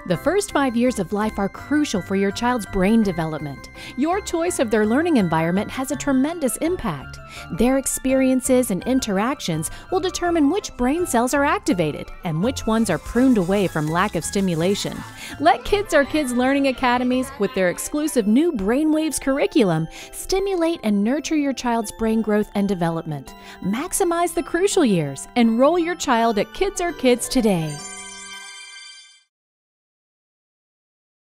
The first 5 years of life are crucial for your child's brain development. Your choice of their learning environment has a tremendous impact. Their experiences and interactions will determine which brain cells are activated and which ones are pruned away from lack of stimulation. Let Kids Are Kids Learning Academies, with their exclusive new Brainwaves curriculum, stimulate and nurture your child's brain growth and development. Maximize the crucial years. Enroll your child at Kids Are Kids today.